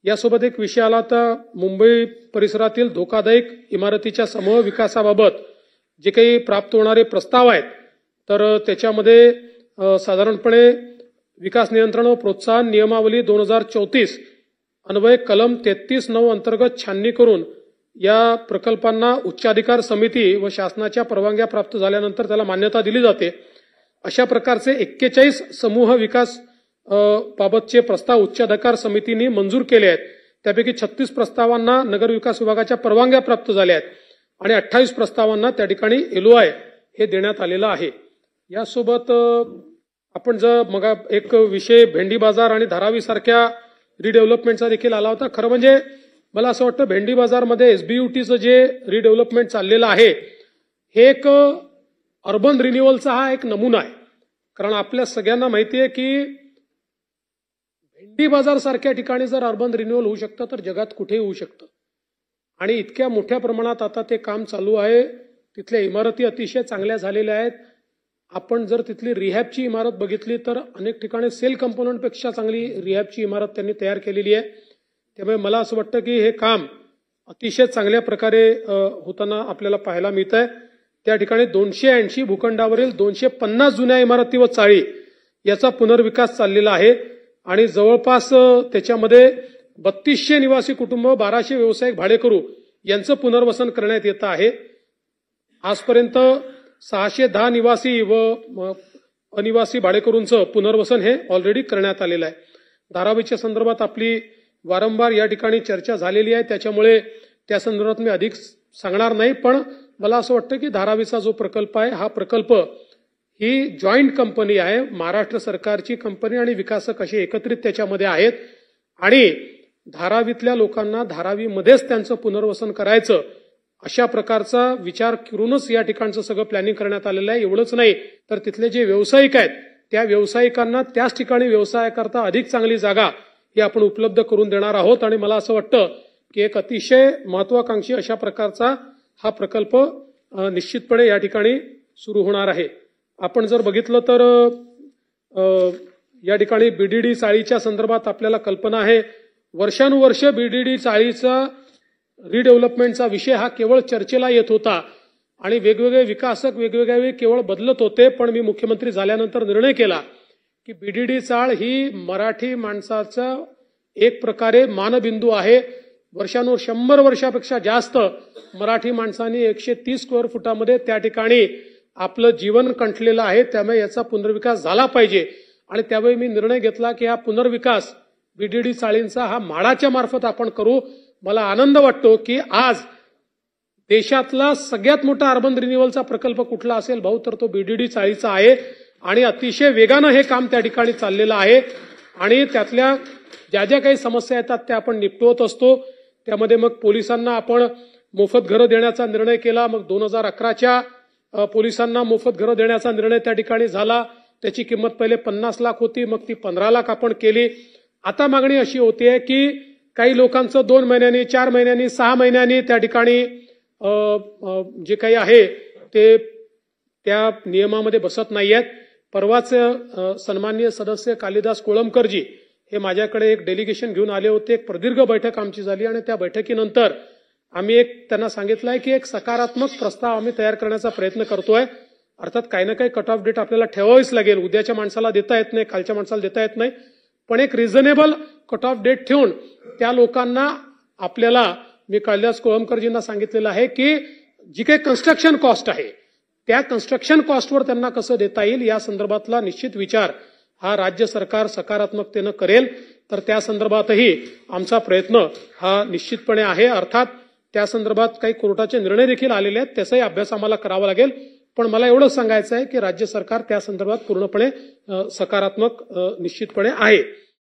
यासोबत एक विषय आला तर मुंबई परिसरातील धोकादायक इमारतीच्या समूह विकासाबाबत जे काही प्राप्त होणारे प्रस्ताव आहेत तर त्याच्यामध्ये साधारणपणे विकास नियंत्रण व प्रोत्साहन नियमावली 2034 अन्वये कलम 33(9) अंतर्गत छाननी करून या प्रकल्पांना उच्चाधिकार समिती व शासनाच्या परवानग्या प्राप्त झाल्यानंतर त्याला मान्यता दिली जाते। अशा प्रकारचे 41 समूह विकास बाबतचे प्रस्ताव उच्चाधिकार समितीने मंजूर केले आहेत। त्यापैकी 36 प्रस्तावांना नगर विकास विभागाच्या परवानग्या प्राप्त झाल्या आहेत आणि 28 प्रस्तावांना त्या ठिकाणी LOI हे देण्यात आलेलं आहे। यासोबत आपण जर मग एक विषय भेंडी बाजार आणि धारावी सारख्या रिडेव्हलपमेंटचा देखील आला होता। खरं म्हणजे मला असं वाटतं भेंडी बाजारमध्ये SBUTचं जे रिडेव्हलपमेंट चाललेलं आहे हे एक अर्बन रिन्युअलचा हा एक नमुना आहे। कारण आपल्या सगळ्यांना माहिती आहे की भेंडी बाजार सारख्या ठिकाणी जर अर्बन रिन्युअल होऊ शकतं तर जगात कुठेही होऊ शकतं आणि इतक्या मोठ्या प्रमाणात आता ते काम चालू आहे। तिथल्या इमारती अतिशय चांगल्या झालेल्या आहेत। आपण जर तिथली रिहॅबची इमारत बघितली तर अनेक ठिकाणी सेल कंपोनंटपेक्षा चांगली रिहॅबची इमारत त्यांनी तयार केलेली आहे। त्यामुळे मला असं वाटतं की हे काम अतिशय चांगल्या प्रकारे होताना आपल्याला पाहायला मिळत आहे। त्या ठिकाणी 280 भूखंडावरील 250 जुन्या इमारती व चाळी याचा पुनर्विकास चाललेला आहे आणि जवळपास त्याच्यामध्ये 3200 निवासी कुटुंब 1200 व्यावसायिक भाडेकरू यांचं पुनर्वसन करण्यात येत आहे। आजपर्यंत 610 निवासी व अनिवासी भाडेकरूंचं पुनर्वसन हे ऑलरेडी करण्यात आलेलं आहे। धारावीच्या संदर्भात आपली वारंवार या ठिकाणी चर्चा झालेली आहे, त्याच्यामुळे त्या संदर्भात मी अधिक सांगणार नाही। पण मला असं वाटतं की धारावीचा जो प्रकल्प आहे हा प्रकल्प ही जॉईंट कंपनी आहे, महाराष्ट्र सरकारची कंपनी आणि विकासक असे एकत्रित त्याच्यामध्ये आहेत आणि धारावीतल्या लोकांना धारावीमध्येच त्यांचं पुनर्वसन करायचं अशा प्रकारचा विचार करूनच या ठिकाणचं सगळं प्लॅनिंग करण्यात आलेलं आहे। एवढंच नाही तर तिथले जे व्यावसायिक आहेत त्या व्यावसायिकांना त्याच ठिकाणी व्यवसायाकरता अधिक चांगली जागा ही आपण उपलब्ध करून देणार आहोत आणि मला असं वाटतं की एक अतिशय महत्वाकांक्षी अशा प्रकारचा हा प्रकल्प निश्चितपणे या ठिकाणी सुरू होणार आहे। आपण जर बघितलं तर या ठिकाणी BDD चाळीच्या संदर्भात आपल्याला कल्पना आहे, वर्षानुवर्ष BDD चाळीचा रिडेव्हलपमेंटचा विषय हा केवळ चर्चेला येत होता आणि वेगवेगळे विकासक वेगवेगळ्या वेळी केवळ बदलत होते। पण मी मुख्यमंत्री झाल्यानंतर निर्णय केला की BDD चाळ ही मराठी माणसाचा एक प्रकारे मानबिंदू आहे। वर्षानुवर 100 वर्षापेक्षा जास्त मराठी माणसांनी 130 स्क्वेअर फुटामध्ये त्या ठिकाणी आपलं जीवन कंठलेलं आहे, त्यामुळे याचा पुनर्विकास झाला पाहिजे आणि त्यावेळी मी निर्णय घेतला की हा पुनर्विकास BDD चाळींचा हा म्हाडाच्या मार्फत आपण करू। मला आनंद वाटतो की आज देशातला सगळ्यात मोठा अर्बन रिन्युअलचा प्रकल्प कुठला असेल भाऊ तर तो BDD चाळीचा आहे आणि अतिशय वेगानं हे काम त्या ठिकाणी चाललेलं आहे आणि त्यातल्या ज्या काही समस्या येतात त्या आपण निपटवत असतो। त्यामध्ये मग पोलिसांना आपण मोफत घरं देण्याचा निर्णय केला, मग 2011च्या पोलिसांना मोफत घरं देण्याचा निर्णय त्या ठिकाणी झाला। त्याची किंमत पहिले 50 लाख होती, मग ती 15 लाख आपण केली। आता मागणी अशी होतीये की काही लोकांचं 2 महिन्यांनी 4 महिन्यांनी 6 महिन्यांनी त्या ठिकाणी जे काही आहे ते त्या नियमामध्ये बसत नाहीयेत। परवाच सन्माननीय सदस्य कालिदास कोळंबकरजी हे माझ्याकडे एक डेलिगेशन घेऊन आले होते। एक प्रदीर्घ बैठक आमची झाली आणि त्या बैठकीनंतर आम्ही त्यांना सांगितलंय की एक सकारात्मक प्रस्ताव आम्ही तयार करण्याचा प्रयत्न करतोय। अर्थात काही ना काही कट ऑफ डेट आपल्याला ठेवावीच लागेल, उद्याच्या माणसाला देता येत नाही, कालच्या माणसाला देता येत नाही, पण एक रिझनेबल कट ऑफ डेट ठेवून त्या लोकांना आपल्याला मी कालिदास कोळंबकरजींना सांगितलेलं आहे की जी काही कन्स्ट्रक्शन कॉस्ट आहे त्या कन्स्ट्रक्शन कॉस्टवर त्यांना कसं देता येईल या संदर्भातला निश्चित विचार हा राज्य सरकार सकारात्मकतेनं करेल। तर त्या संदर्भातही आमचा प्रयत्न हा निश्चितपणे आहे। अर्थात त्या संदर्भात काही कोर्टाचे निर्णय देखील आलेले आहेत, त्याचाही अभ्यास आम्हाला करावा लागेल। पण मला एवढंच सांगायचं आहे की राज्य सरकार त्या संदर्भात पूर्णपणे सकारात्मक निश्चितपणे आहे।